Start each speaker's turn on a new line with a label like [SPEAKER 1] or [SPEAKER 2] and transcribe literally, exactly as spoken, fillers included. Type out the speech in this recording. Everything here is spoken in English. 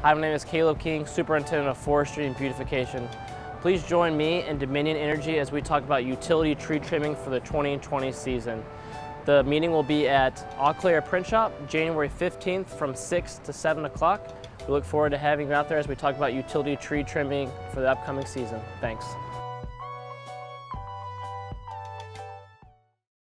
[SPEAKER 1] Hi, my name is Caleb King, Superintendent of Forestry and Beautification. Please join me and Dominion Energy as we talk about utility tree trimming for the twenty twenty season. The meeting will be at Eau Claire Print Shop, January fifteenth from six to seven o'clock. We look forward to having you out there as we talk about utility tree trimming for the upcoming season. Thanks.